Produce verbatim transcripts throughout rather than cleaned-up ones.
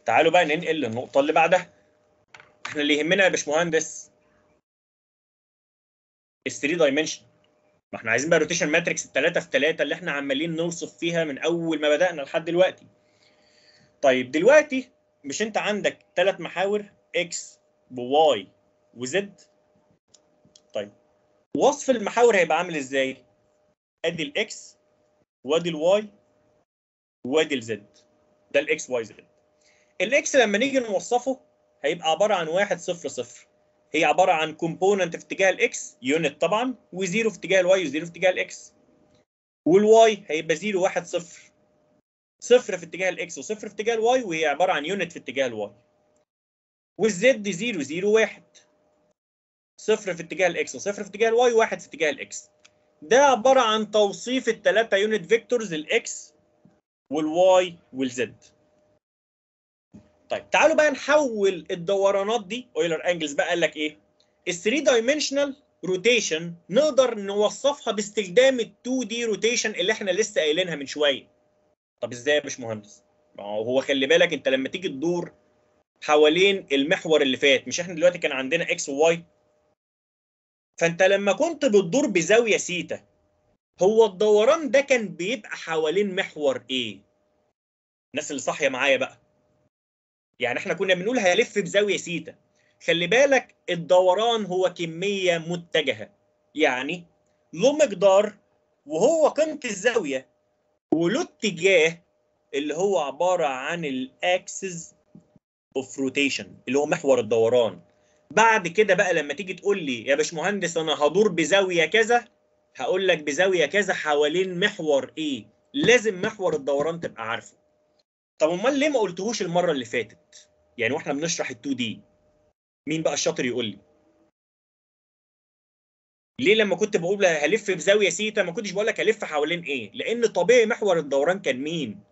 تعالوا بقى ننقل للنقطه اللي بعدها. احنا اللي يهمنا يا باشمهندس ال ثري دايمنشن. ما احنا عايزين بقى روتيشن ماتريكس الثلاثة في ثلاثة اللي احنا عمالين نوصف فيها من اول ما بدأنا لحد دلوقتي. طيب دلوقتي مش انت عندك ثلاث محاور اكس وواي وزد؟ طيب وصف المحاور هيبقى عامل ازاي؟ ادي الاكس وادي الواي وادي الزد. ده الاكس واي زد. الاكس لما نيجي نوصفه هيبقى عباره عن واحد صفر صفر. هي عباره عن كومبوننت في اتجاه الاكس يونت طبعا، وزيرو في اتجاه الواي وزيرو في اتجاه الاكس. والواي هيبقى زيرو واحد صفر. صفر في اتجاه الاكس وصفر في اتجاه الواي، وهي عباره عن يونت في اتجاه الواي. والزد زيرو زيرو واحد. صفر في اتجاه الاكس وصفر في اتجاه الواي وواحد في اتجاه الاكس. ده عباره عن توصيف الثلاثه يونت فيكتورز الاكس والواي والزد. طيب تعالوا بقى نحول الدورانات دي اويلر انجلز. بقى قال لك ايه؟ ال ثري دايمنشنال روتيشن نقدر نوصفها باستخدام ال تو دي روتيشن اللي احنا لسه قايلينها من شويه. طب ازاي يا باشمهندس؟ ما هو خلي بالك انت لما تيجي تدور حوالين المحور اللي فات، مش احنا دلوقتي كان عندنا اكس وواي؟ فانت لما كنت بتدور بزاويه سيتا، هو الدوران ده كان بيبقى حوالين محور ايه؟ الناس اللي صاحيه معايا بقى. يعني احنا كنا بنقول هيلف بزاويه سيتا. خلي بالك الدوران هو كميه متجهه، يعني له مقدار وهو قيمه الزاويه، وله اتجاه اللي هو عباره عن الاكسس اوف روتيشن اللي هو محور الدوران. بعد كده بقى لما تيجي تقول لي يا باشمهندس انا هدور بزاويه كذا، هقول لك بزاويه كذا حوالين محور ايه. لازم محور الدوران تبقى عارفه. طب امال ليه ما قلتهوش المره اللي فاتت؟ يعني واحنا بنشرح ال تو دي. مين بقى الشاطر يقول لي؟ ليه لما كنت بقول هلف بزاويه سيتا ما كنتش بقول لك هلف حوالين ايه؟ لان طبيعي محور الدوران كان مين؟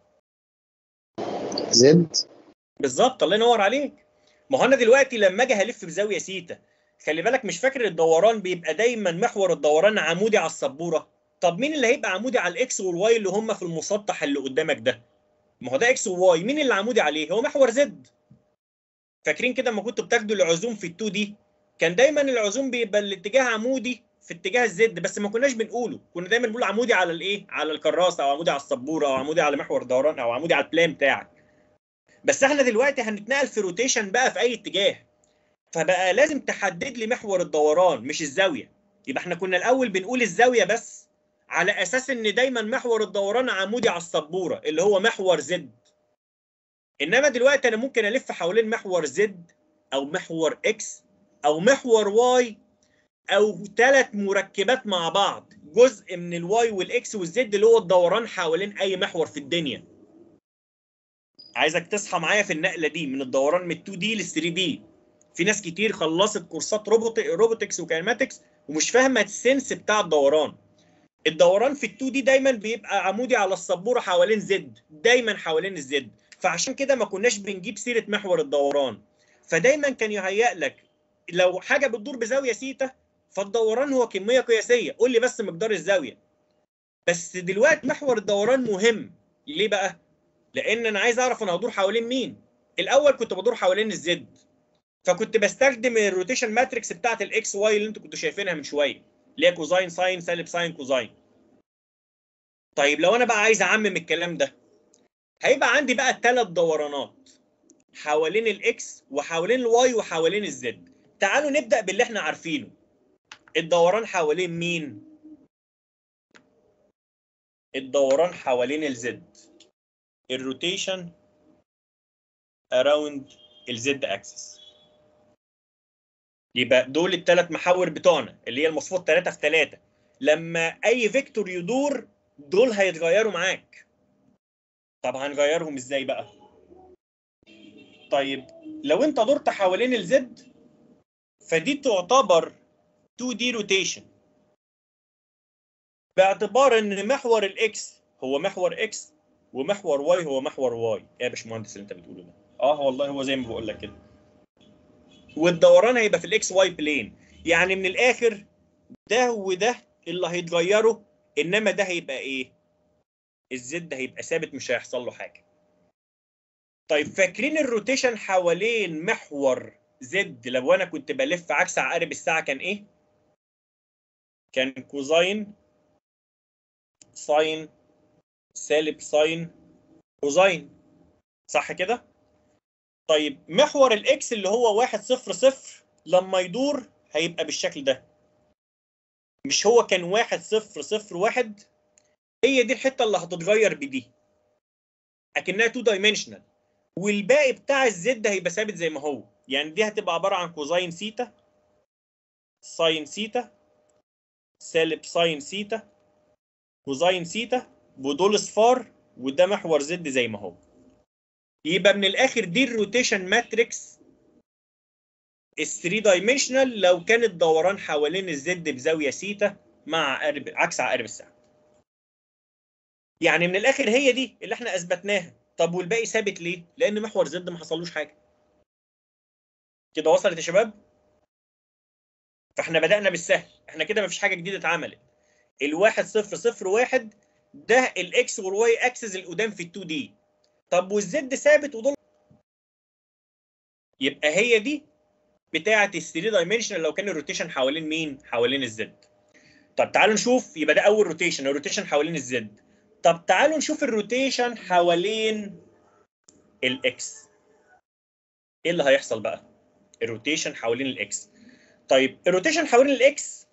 زد. بالظبط، الله ينور عليك. ما هو انا دلوقتي لما اجي هلف بزاويه سيتا، خلي بالك مش فاكر الدوران بيبقى دايما محور الدوران عمودي على السبوره؟ طب مين اللي هيبقى عمودي على الاكس والواي اللي هم في المسطح اللي قدامك ده؟ ما هو ده اكس وواي، مين اللي عمودي عليه؟ هو محور زد. فاكرين كده لما كنتوا بتاخدوا العزوم في ال تو دي؟ كان دايما العزوم بيبقى الاتجاه عمودي في اتجاه الزد، بس ما كناش بنقوله، كنا دايما بنقول عمودي على الايه؟ على الكراسه، او عمودي على السبوره، او عمودي على محور الدوران، او عمودي على البلان بتاعك. بس احنا دلوقتي هنتنقل في روتيشن بقى في اي اتجاه، فبقى لازم تحدد لي محور الدوران مش الزاويه. يبقى احنا كنا الاول بنقول الزاويه بس على اساس ان دايما محور الدوران عمودي على السبوره اللي هو محور زد. انما دلوقتي انا ممكن الف حوالين محور زد او محور اكس او محور واي، او ثلاث مركبات مع بعض، جزء من الواي والاكس والزد اللي هو الدوران حوالين اي محور في الدنيا. عايزك تصحى معايا في النقله دي من الدوران من ال تو دي لل ثري دي. في ناس كتير خلصت كورسات روبوت روبوتكس وكاينماتكس ومش فاهمه السنس بتاع الدوران. الدوران في ال تو دي دايما بيبقى عمودي على السبوره حوالين زد، دايما حوالين الزد. فعشان كده ما كناش بنجيب سيره محور الدوران. فدايما كان يهيأ لك لو حاجه بتدور بزاويه سيتا فالدوران هو كميه قياسيه، قول لي بس مقدار الزاويه. بس دلوقتي محور الدوران مهم. ليه بقى؟ لان انا عايز اعرف انا هدور حوالين مين. الاول كنت بدور حوالين الزد، فكنت بستخدم الروتيشن ماتريكس بتاعت الاكس واي اللي انتوا كنتوا شايفينها من شويه، اللي هي كوزاين ساين سالب ساين كوزاين. طيب لو انا بقى عايز اعمم الكلام ده، هيبقى عندي بقى ثلاث دورانات حوالين الاكس وحوالين الواي وحوالين الزد. تعالوا نبدا باللي احنا عارفينه. الدوران حوالين مين؟ الدوران حوالين الزد. الروتيشن اراوند الزد اكسس. يبقى دول الثلاث محاور بتوعنا اللي هي المفروض ثلاثة في ثلاثة. لما اي فيكتور يدور دول هيتغيروا معاك. طب هنغيرهم ازاي بقى؟ طيب لو انت دورت حوالين الزد فدي تعتبر تو دي روتيشن، باعتبار ان محور الاكس هو محور اكس ومحور واي هو محور واي. ايه يا باشمهندس اللي انت بتقوله ده؟ اه والله هو زي ما بقول لك كده. والدوران هيبقى في الاكس واي بلين. يعني من الاخر ده وده اللي هيتغيروا، انما ده هيبقى ايه؟ الزد هيبقى ثابت مش هيحصل له حاجه. طيب فاكرين الروتيشن حوالين محور زد لو انا كنت بلف عكس عقارب الساعه كان ايه؟ كان كوزاين ساين سالب ساين كوزاين، صح كده؟ طيب محور الاكس اللي هو واحد صفر صفر لما يدور هيبقى بالشكل ده. مش هو كان واحد صفر صفر واحد؟ هي دي الحته اللي هتتغير بدي اكنها تو دايمنشنال، والباقي بتاع الزد هيبقى ثابت زي ما هو. يعني دي هتبقى عباره عن كوزاين سيتا ساين سيتا سالب ساين سيتا كوزاين سيتا، ودول اصفار، وده محور زد زي ما هو. يبقى من الاخر دي الروتيشن ماتريكس الثري دايمنشنال لو كان الدوران حوالين الزد بزاويه سيتا مع عقارب عكس عقارب الساعه. يعني من الاخر هي دي اللي احنا اثبتناها. طب والباقي ثابت ليه؟ لان محور زد ما حصلوش حاجه. كده وصلت يا شباب؟ فاحنا بدأنا بالسهل، احنا كده مفيش حاجه جديده اتعملت. الواحد صفر صفر واحد ده الاكس والواي اكسس القدام في ال تو دي. طب والزد ثابت ودول، يبقى هي دي بتاعه ال ثري دايمنشنال لو كان الروتيشن حوالين مين؟ حوالين الزد. طب تعالوا نشوف، يبقى ده اول روتيشن، الروتيشن حوالين الزد. طب تعالوا نشوف الروتيشن حوالين الاكس. ايه اللي هيحصل بقى؟ الروتيشن حوالين الاكس. طيب الروتيشن حوالين الاكس،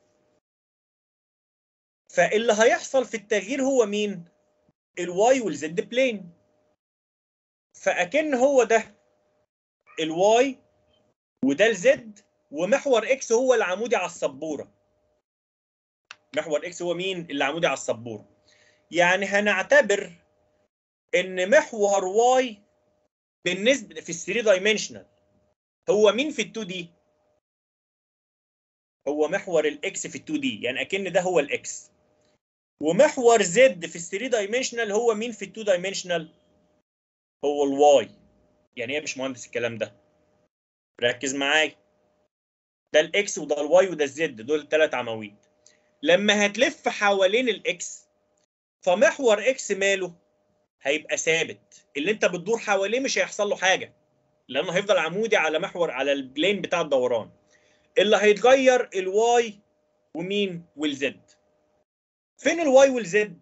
فاللي هيحصل في التغيير هو مين؟ الواي والزد بلين. فاكن هو ده الواي وده الزد، ومحور اكس هو العمودي على السبوره. محور اكس هو مين؟ اللي عمودي على السبوره. يعني هنعتبر ان محور واي بالنسبه في الثري دايمنشنال هو مين في ال تو دي؟ هو محور الاكس في ال تو دي، يعني اكن ده هو الاكس. ومحور زد في الثري دايمنشنال هو مين في ال تو دايمنشنال؟ هو الواي. يعني ايه يا باشمهندس الكلام ده؟ ركز معايا. ده الاكس وده الواي وده الزد، دول ثلاث عواميد. لما هتلف حوالين الاكس فمحور اكس ماله؟ هيبقى ثابت. اللي انت بتدور حواليه مش هيحصل له حاجه، لانه هيفضل عمودي على محور على البلين بتاع الدوران. اللي هيتغير الواي ومين؟ والزد. فين الواي والزد؟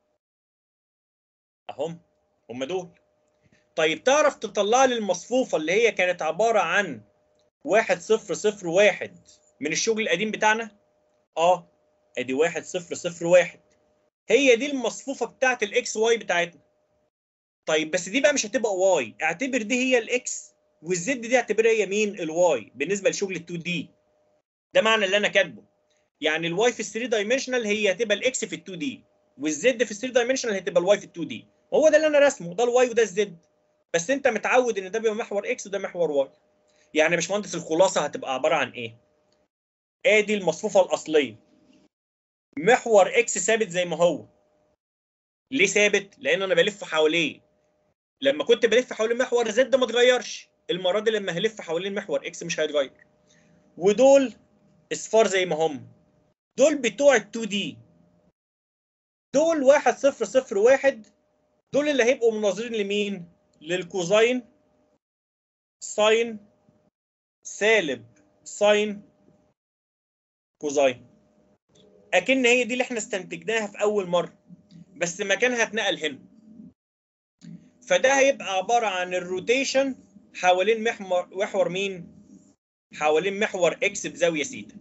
اهم، هم دول. طيب تعرف تطلع لي المصفوفه اللي هي كانت عباره عن واحد صفر صفر واحد من الشغل القديم بتاعنا؟ اه، ادي واحد صفر صفر واحد، هي دي المصفوفه بتاعت الاكس واي بتاعتنا. طيب بس دي بقى مش هتبقى واي، اعتبر دي هي الاكس، والزد دي اعتبرها هي مين؟ الواي بالنسبه لشغل ال تو دي. ده معنى اللي انا كاتبه. يعني الواي في ال ثري دايمنشنال هي هتبقى الاكس في ال تو دي، والزد في ال ثري دايمنشنال هتبقى الواي في ال تو دي. هو ده اللي انا راسمه، ده الواي وده الزد. بس انت متعود ان ده بيبقى محور اكس وده محور واي. يعني يا باشمهندس الخلاصه هتبقى عباره عن ايه؟ ادي المصفوفه الاصليه. محور اكس ثابت زي ما هو. ليه ثابت؟ لان انا بلف حواليه. لما كنت بلف حوالين محور زد ما اتغيرش، المره دي لما هلف حوالين محور اكس مش هيتغير. ودول اصفار زي ما هم، دول بتوع ال تو دي. دول واحد صفر صفر واحد، دول اللي هيبقوا مناظرين لمين؟ للكوزاين ساين سالب ساين كوزاين. اكن هي دي اللي احنا استنتجناها في اول مره، بس مكانها اتنقل هنا. فده هيبقى عباره عن الروتيشن حوالين محور محور مين؟ حوالين محور اكس بزاويه سيتا.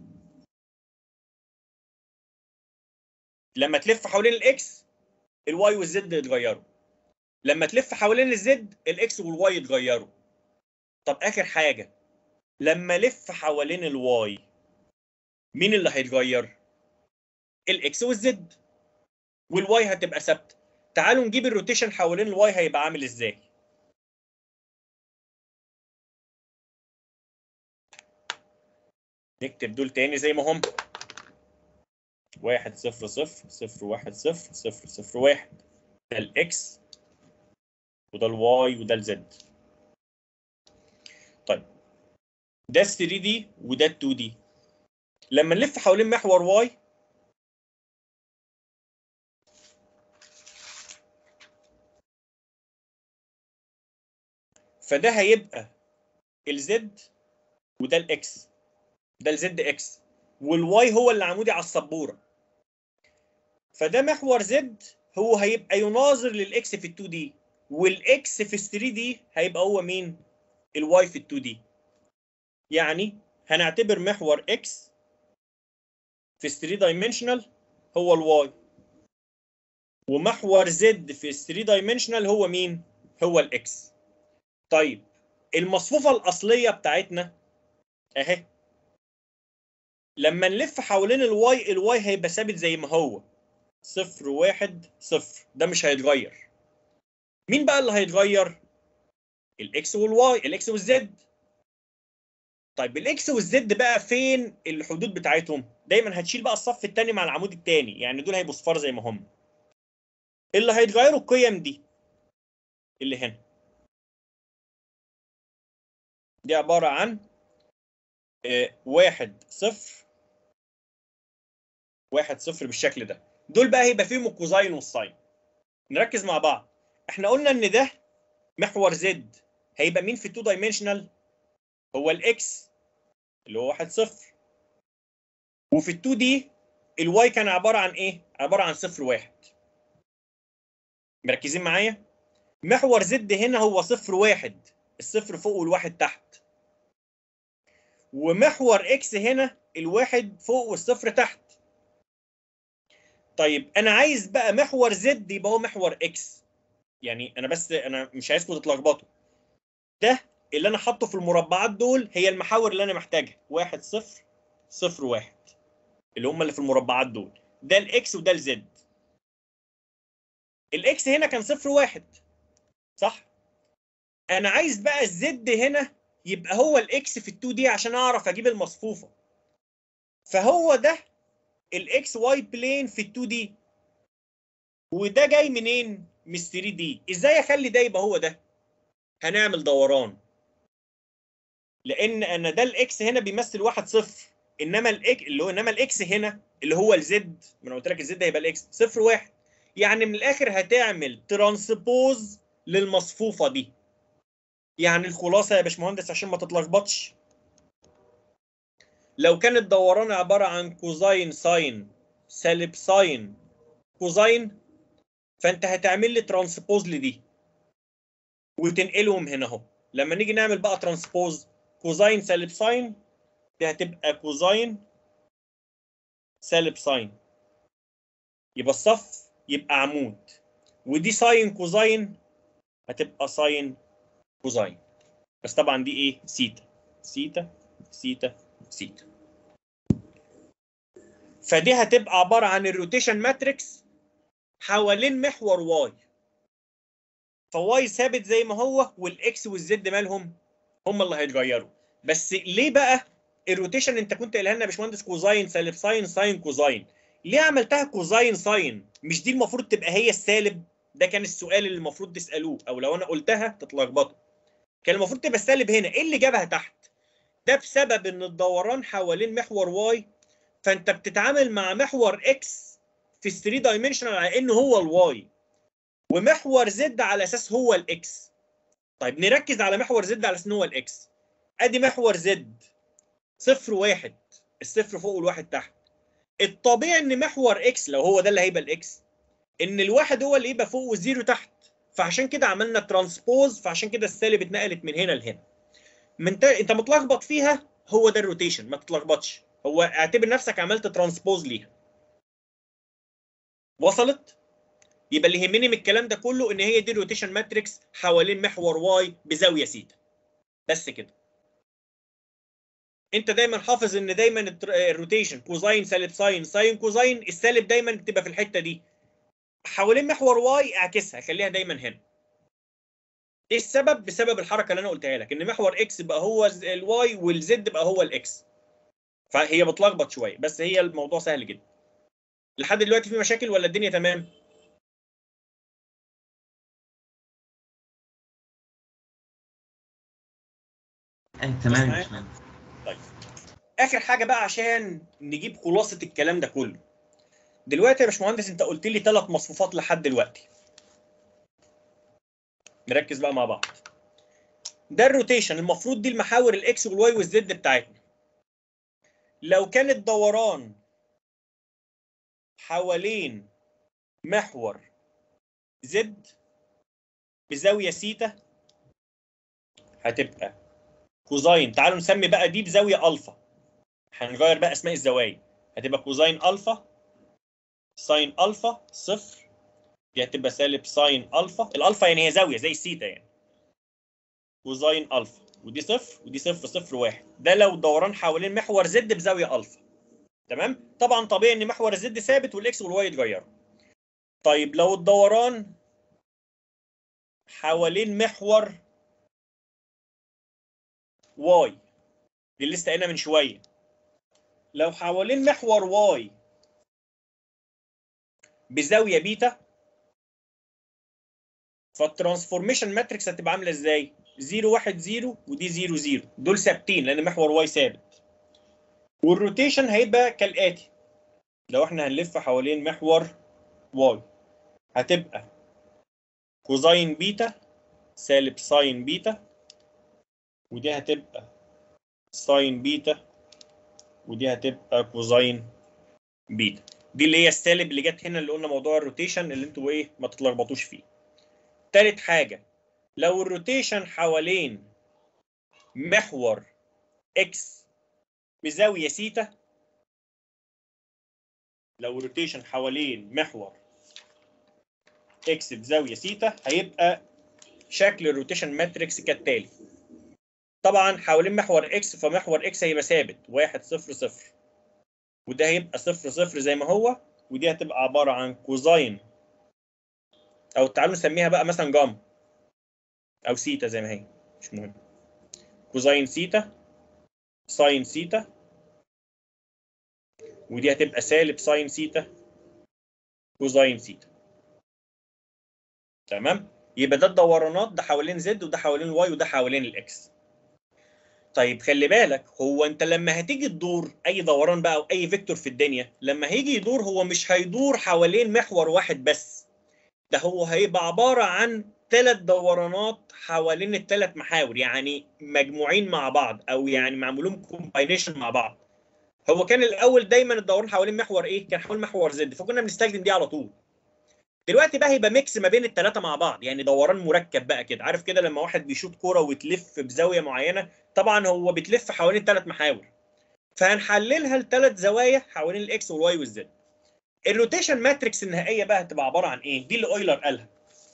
لما تلف حوالين الاكس الواي والزد يتغيروا، لما تلف حوالين الزد الاكس والواي يتغيروا. طب اخر حاجه، لما الف حوالين الواي مين اللي هيتغير؟ الاكس والزد، والواي هتبقى ثابته. تعالوا نجيب الروتيشن حوالين الواي هيبقى عامل ازاي. نكتب دول تاني زي ما هم. واحد صفر صفر صفر واحد صفر صفر صفر واحد، ده الاكس وده الواي وده الزد. طيب ده ال ثري دي وده ال تو دي. لما نلف حوالين محور واي فده هيبقى الزد وده الاكس، ده الزد اكس، والواي هو اللي عمودي على السبوره. فده محور زد هو هيبقى يناظر للاكس في ال اتنين دي، والاكس في ال تلاتة دي هيبقى هو مين؟ الواي في ال اتنين دي. يعني هنعتبر محور اكس في ال تلاتة دايمنشنال هو الواي، ومحور زد في ال تلاتة دايمنشنال هو مين؟ هو الاكس. طيب المصفوفه الاصليه بتاعتنا اهي، لما نلف حوالين الواي، الواي هيبقى ثابت زي ما هو صفر واحد صفر، ده مش هيتغير. مين بقى اللي هيتغير؟ الاكس والواي، الاكس والزد. طيب الاكس والزد بقى فين الحدود بتاعتهم؟ دايما هتشيل بقى الصف الثاني مع العمود الثاني، يعني دول هيبقوا صفار زي ما هم. اللي هيتغيروا القيم دي اللي هنا، دي عباره عن آه واحد صفر واحد صفر بالشكل ده. دول بقى هيبقى فيهم الكوزاين والساين. نركز مع بعض. احنا قلنا ان ده محور زد هيبقى مين في ال اتنين دايمنشنال؟ هو الاكس اللي هو واحد صفر. وفي ال اتنين دي الواي كان عباره عن ايه؟ عباره عن صفر واحد. مركزين معايا؟ محور زد هنا هو صفر واحد، الصفر فوق والواحد تحت. ومحور اكس هنا الواحد فوق والصفر تحت. طيب انا عايز بقى محور زد يبقى هو محور اكس. يعني انا بس انا مش عايزكم تتلخبطوا. ده اللي انا حاطه في المربعات دول هي المحاور اللي انا محتاجها، واحد صفر صفر واحد، اللي هم اللي في المربعات دول. ده الاكس وده الزد. الاكس هنا كان صفر واحد صح؟ انا عايز بقى الزد هنا يبقى هو الاكس في ال اتنين دي عشان اعرف اجيب المصفوفه. فهو ده الاكس واي بلين في ال اتنين دي، وده جاي منين؟ من ال تلاتة دي. ازاي اخلي ده يبقى هو ده؟ هنعمل دوران، لان انا ده الاكس هنا بيمثل واحد صفر، انما الاكس اللي هو انما الاكس هنا اللي هو الزد، ما انا قلت لك الزد هيبقى الاكس صفر واحد. يعني من الاخر هتعمل ترانسبوز للمصفوفه دي. يعني الخلاصه يا باشمهندس عشان ما تتلخبطش، لو كان الدوران عباره عن كوزاين ساين سالب ساين كوزاين، فانت هتعمل لي ترانسبوز لدي وتنقلهم هنا اهو. لما نيجي نعمل بقى ترانسبوز كوزاين سالب ساين، دي هتبقى كوزاين سالب ساين، يبقى الصف يبقى عمود. ودي ساين كوزاين هتبقى ساين كوزاين، بس طبعا دي ايه؟ سيتا سيتا سيتا سيتا. فدي هتبقى عباره عن الروتيشن ماتريكس حوالين محور واي. فواي ثابت زي ما هو، والاكس والزد مالهم؟ هم اللي هيتغيروا. بس ليه بقى الروتيشن انت كنت قايلها لنا يا باشمهندس كوزاين سالب ساين ساين كوزاين؟ ليه عملتها كوزاين ساين؟ مش دي المفروض تبقى هي السالب؟ ده كان السؤال اللي المفروض تسالوه، او لو انا قلتها تتلخبطوا. كان المفروض تبقى السالب هنا، ايه اللي جابها تحت؟ ده بسبب ان الدوران حوالين محور واي، فانت بتتعامل مع محور اكس في ثري دايمنشنال على انه هو الواي، ومحور زد على اساس هو الاكس. طيب نركز على محور زد على اساس ان هو الاكس. ادي محور زد صفر واحد، الصفر فوق والواحد تحت. الطبيعي ان محور اكس لو هو ده اللي هيبقى الاكس، ان الواحد هو اللي يبقى فوق والزيرو تحت. فعشان كده عملنا ترانسبوز، فعشان كده السالب اتنقلت من هنا لهنا. من تا... انت متلخبط فيها، هو ده الروتيشن، ما تتلخبطش. هو اعتبر نفسك عملت ترانسبوز ليها. وصلت؟ يبقى اللي يهمني من الكلام ده كله ان هي دي الروتيشن ماتريكس حوالين محور واي بزاويه سيتا. بس كده. انت دايما حافظ ان دايما الروتيشن كوزاين سالب ساين ساين كوزاين، السالب دايما بتبقى في الحته دي. حوالين محور واي اعكسها، خليها دايما هنا. ايه السبب؟ بسبب الحركه اللي انا قلتها لك، ان محور اكس بقى هو الواي والزد بقى هو الاكس. فهي بتلخبط شويه، بس هي الموضوع سهل جدا. لحد دلوقتي في مشاكل ولا الدنيا تمام؟ ايه تمام يا باشمهندس. طيب اخر حاجه بقى عشان نجيب خلاصه الكلام ده كله. دلوقتي يا باشمهندس انت قلت لي ثلاث مصفوفات لحد دلوقتي. نركز بقى مع بعض. ده الروتيشن، المفروض دي المحاور الاكس والواي والزد بتاعتنا. لو كان الدوران حوالين محور زد بزاويه سيتا هتبقى كوزاين، تعالوا نسمي بقى دي بزاويه الفا، هنغير بقى اسماء الزوايا، هتبقى كوزاين الفا ساين الفا صفر، دي هتبقى سالب ساين الفا، الالفا يعني هي زاويه زي السيتا يعني، كوزاين الفا، ودي صفر ودي صفر صفر واحد. ده لو الدوران حوالين محور زد بزاويه الفا. تمام؟ طبعا طبيعي ان محور الزد ثابت والاكس والواي يتغيروا. طيب لو الدوران حوالين محور واي، دي اللي لسه قايلها من شويه، لو حوالين محور واي بزاويه بيتا، فالترانسفورميشن ماتريكس هتبقى عامله ازاي؟ صفر واحد صفر ودي صفر صفر، دول ثابتين لان محور واي ثابت. والروتيشن هيبقى كالاتي، لو احنا هنلف حوالين محور واي هتبقى كوزاين بيتا سالب ساين بيتا، ودي هتبقى ساين بيتا، ودي هتبقى كوزاين بيتا. دي اللي هي السالب اللي جت هنا اللي قلنا موضوع الروتيشن اللي انتوا ايه ما تتلخبطوش فيه. تالت حاجه، لو الروتيشن حوالين محور اكس بزاويه سيتا، لو الروتيشن حوالين محور اكس بزاويه سيتا هيبقى شكل الروتيشن ماتريكس كالتالي. طبعا حوالين محور اكس، فمحور اكس هيبقى ثابت واحد صفر صفر، وده هيبقى صفر صفر زي ما هو، ودي هتبقى عباره عن كوزاين، او تعالوا نسميها بقى مثلا جاما او سيتا زي ما هي، مش مهم، كوزاين سيتا ساين سيتا، ودي هتبقى سالب ساين سيتا كوزاين سيتا. تمام؟ يبقى ده الدورانات، ده حوالين زد وده حوالين الواي وده حوالين الاكس. طيب خلي بالك، هو انت لما هتيجي تدور اي دوران بقى او اي فيكتور في الدنيا، لما هيجي يدور هو مش هيدور حوالين محور واحد بس، ده هو هيبقى عباره عن ثلاث دورانات حوالين الثلاث محاور، يعني مجموعين مع بعض او يعني معمولين كومباينيشن مع بعض. هو كان الاول دايما الدوران حوالين محور ايه؟ كان حوالين محور زد، فكنا بنستخدم دي على طول. دلوقتي بقى هيبقى ميكس ما بين الثلاثه مع بعض، يعني دوران مركب بقى كده، عارف كده لما واحد بيشوط كوره وتلف بزاويه معينه، طبعا هو بتلف حوالين ثلاث محاور، فهنحللها لثلاث زوايا حوالين الاكس والواي والزد. الروتيشن ماتريكس النهائيه بقى هتبقى عباره عن ايه؟ دي اللي اويلر قالها،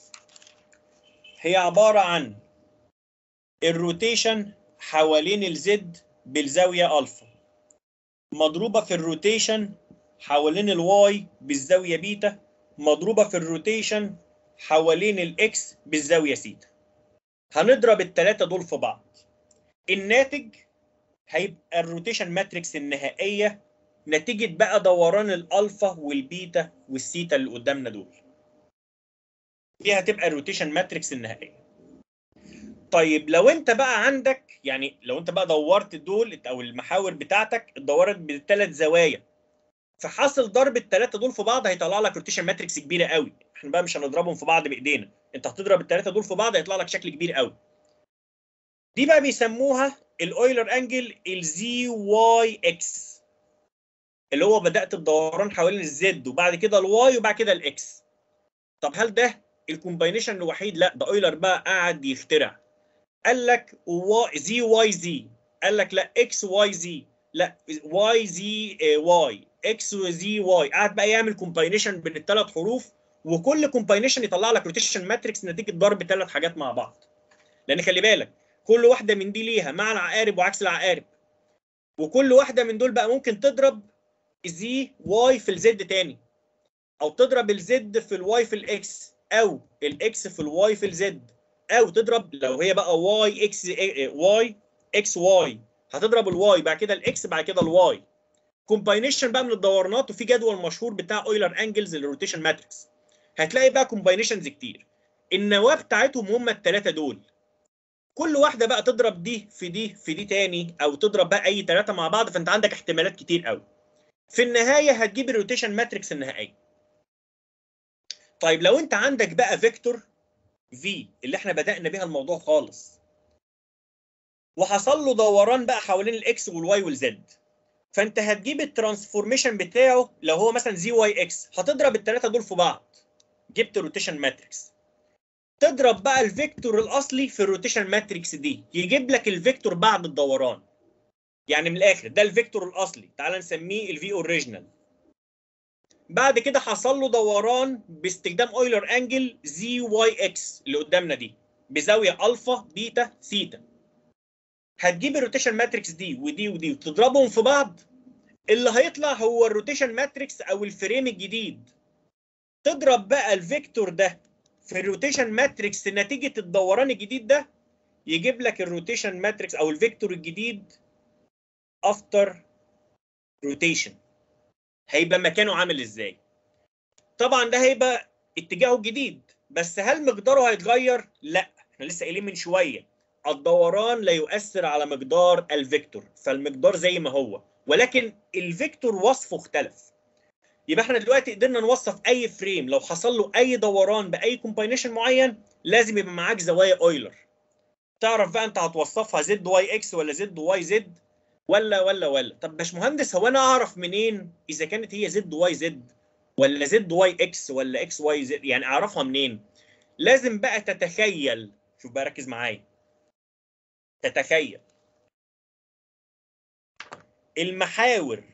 هي عباره عن الروتيشن حوالين الزد بالزاويه الفا مضروبه في الروتيشن حوالين الواي بالزاويه بيتا مضروبه في الروتيشن حوالين الاكس بالزاويه سيتا. هنضرب الثلاثه دول في بعض، الناتج هيبقى الروتيشن ماتريكس النهائيه نتيجه بقى دوران الالفا والبيتا والسيتا اللي قدامنا دول. دي هتبقى الروتيشن ماتريكس النهائيه. طيب لو انت بقى عندك، يعني لو انت بقى دورت دول او المحاور بتاعتك اتدورت بثلاث زوايا، فحاصل ضرب الثلاثه دول في بعض هيطلع لك روتيشن ماتريكس كبيره قوي. احنا بقى مش هنضربهم في بعض بايدينا، انت هتضرب الثلاثه دول في بعض هيطلع لك شكل كبير قوي. دي بقى بيسموها الاويلر انجل الزي واي اكس، اللي هو بدات بدوران حوالين الزد وبعد كده الواي وبعد كده الاكس. طب هل ده الكومباينيشن الوحيد؟ لا، ده اويلر بقى قعد يخترع، قال لك زي واي زي، قال لك لا اكس واي زي، لا واي زي واي، اكس زي واي، قعد بقى يعمل كومباينيشن بين الثلاث حروف، وكل كومباينيشن يطلع لك روتيشن ماتريكس نتيجه ضرب ثلاث حاجات مع بعض. لان خلي بالك كل واحده من دي ليها معنى عقارب وعكس العقارب، وكل واحده من دول بقى ممكن تضرب زي واي في الزد تاني، او تضرب الزد في الواي في الاكس، او الاكس في الواي في الزد، او تضرب لو هي بقى واي اكس واي اكس واي هتضرب الواي بعد كده الاكس بعد كده الواي. كومباينيشن بقى من الدورانات، وفي جدول مشهور بتاع اويلر انجلز للروتيشن ماتريكس، هتلاقي بقى كومباينيشنز كتير. النواه بتاعتهم هم الثلاثه دول، كل واحده بقى تضرب دي في دي في دي تاني، او تضرب بقى اي ثلاثه مع بعض، فانت عندك احتمالات كتير قوي. في النهايه هتجيب الروتيشن ماتريكس النهائيه. طيب لو انت عندك بقى فيكتور في اللي احنا بدأنا بيها الموضوع خالص، وحصل له دوران بقى حوالين الاكس والواي والزد، فانت هتجيب الترانسفورميشن بتاعه لو هو مثلا زي واي اكس، هتضرب الثلاثه دول في بعض، جبت روتيشن ماتريكس. تضرب بقى الفيكتور الاصلي في الروتيشن ماتريكس دي، يجيب لك الفيكتور بعد الدوران. يعني من الاخر ده الفيكتور الاصلي، تعال نسميه الفي اوريجينال. بعد كده حصل له دوران باستخدام اويلر انجل زي واي اكس اللي قدامنا دي بزاويه الفا بيتا ثيتا. هتجيب الروتيشن ماتريكس دي ودي ودي وتضربهم في بعض، اللي هيطلع هو الروتيشن ماتريكس او الفريم الجديد. تضرب بقى الفيكتور ده في الروتيشن ماتريكس نتيجه الدوران الجديد ده، يجيب لك الروتيشن ماتريكس او الفيكتور الجديد افتر روتيشن. هيبقى مكانه عامل ازاي؟ طبعا ده هيبقى اتجاهه الجديد، بس هل مقداره هيتغير؟ لا، احنا لسه قايلين من شويه الدوران لا يؤثر على مقدار الفيكتور، فالمقدار زي ما هو، ولكن الفيكتور وصفه اختلف. يبقى احنا دلوقتي قدرنا نوصف اي فريم لو حصل له اي دوران باي كومباينيشن معين، لازم يبقى معاك زوايا اويلر. تعرف بقى انت هتوصفها زد واي اكس ولا زد واي زد ولا ولا ولا. طب باشمهندس، هو انا اعرف منين اذا كانت هي زد واي زد ولا زد واي اكس ولا اكس واي زد؟ يعني اعرفها منين؟ لازم بقى تتخيل، شوف بقى ركز معايا، تتخيل المحاور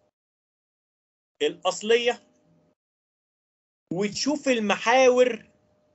الاصليه وتشوف المحاور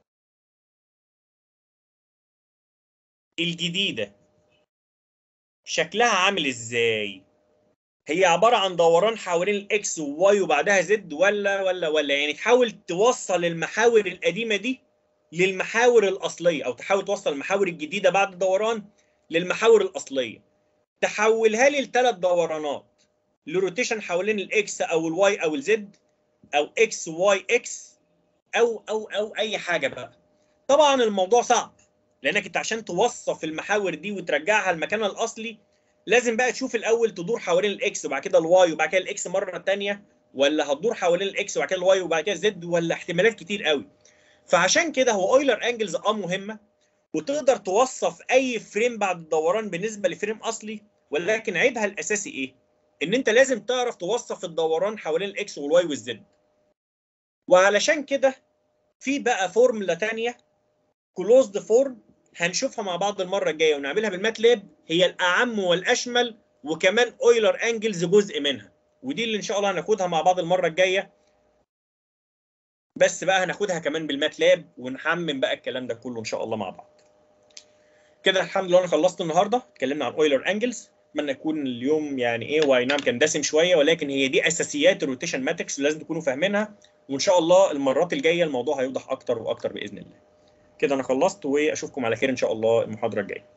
الجديده شكلها عامل ازاي. هي عباره عن دوران حوالين الاكس وواي وبعدها زد ولا ولا ولا يعني تحاول توصل المحاور القديمه دي للمحاور الاصليه، او تحاول توصل المحاور الجديده بعد الدوران للمحاور الاصليه. تحولها لي لثلاث دورانات، لروتيشن حوالين الاكس او الواي او الزد، او اكس واي اكس، او او او اي حاجه بقى. طبعا الموضوع صعب، لانك انت عشان توصف المحاور دي وترجعها لمكانها الاصلي لازم بقى تشوف الاول تدور حوالين الاكس وبعد كده الواي وبعد كده الاكس مره ثانيه، ولا هتدور حوالين الاكس وبعد كده الواي وبعد كده زد، ولا احتمالات كتير قوي. فعشان كده هو اويلر انجلز اه مهمه، وتقدر توصف اي فريم بعد الدوران بالنسبه لفريم اصلي، ولكن عيبها الاساسي ايه؟ ان انت لازم تعرف توصف الدوران حوالين الاكس والواي والزد. وعلشان كده في بقى فورمولا ثانيه كلوزد فورم هنشوفها مع بعض المره الجايه ونعملها بالماتلاب، هي الاعم والاشمل، وكمان اويلر انجلز جزء منها، ودي اللي ان شاء الله هناخدها مع بعض المره الجايه. بس بقى هناخدها كمان بالماتلاب ونحمم بقى الكلام ده كله ان شاء الله مع بعض. كده الحمد لله انا خلصت النهارده، اتكلمنا عن اويلر انجلز. اتمنى يكون اليوم يعني ايه، واي نعم كان دسم شويه، ولكن هي دي اساسيات الروتيشن ماتريكس لازم تكونوا فاهمينها، وان شاء الله المرات الجايه الموضوع هيوضح اكتر واكتر باذن الله. كده انا خلصت، واشوفكم على خير ان شاء الله المحاضره الجايه.